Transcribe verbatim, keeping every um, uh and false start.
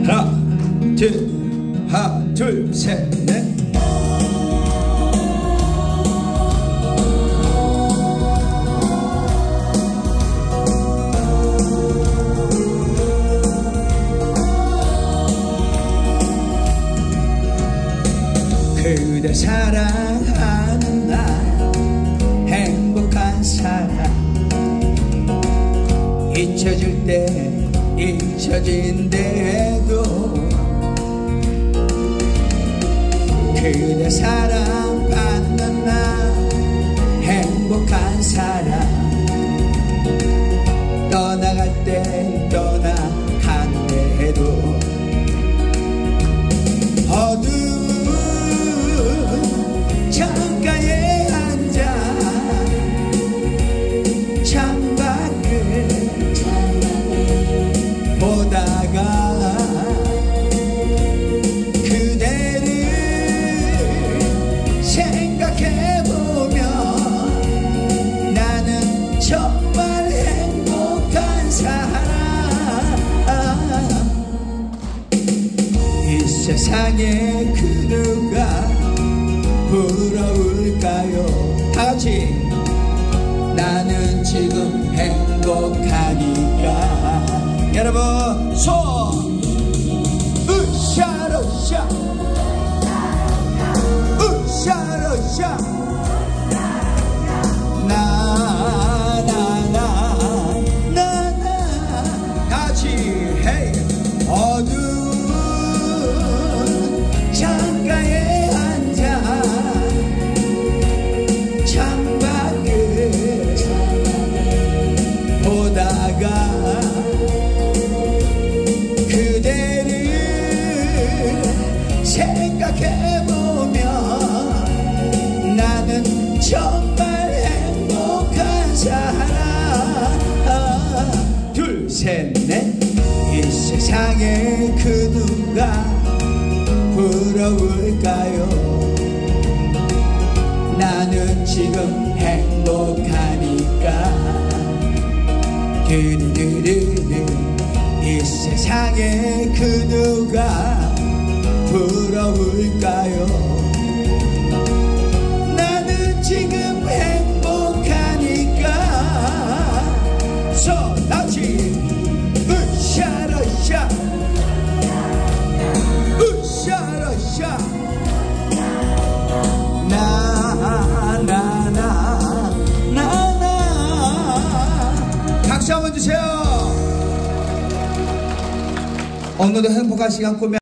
하나 둘 하나 둘 셋 넷. 그대 사랑하는 날 행복한 사람 잊혀질 때 잊혀진대도 그대 사랑받는 날 행복한 사람 떠나갈 때 떠나간대도 어두운 창가에 앉아 창밖을 보다가 그대를 생각해보면 나는 정말 행복한 사람. 이 세상에 그 누가 부러울까요? 다같이 나는 지금 행복하니까. 여러분 손 으쌰으쌰 으쌰으쌰 나나나 나나 다같이 헤이. 어두운 창가에 앉아 창밖을 보다가 그대를 생각해보면 나는 정말 행복한 사람. 둘 셋 넷. 이 세상에 그 누가 부러울까요? 나는 지금 행복하니까. 드르르르르. 이 세상에 그 누가 부러울까요? 나는 지금 행복하니까. 손다치 으쌰으쌰 으쌰으쌰 나나나 나나. 박수 한번 주세요. 오늘도 행복한 시간 꾸며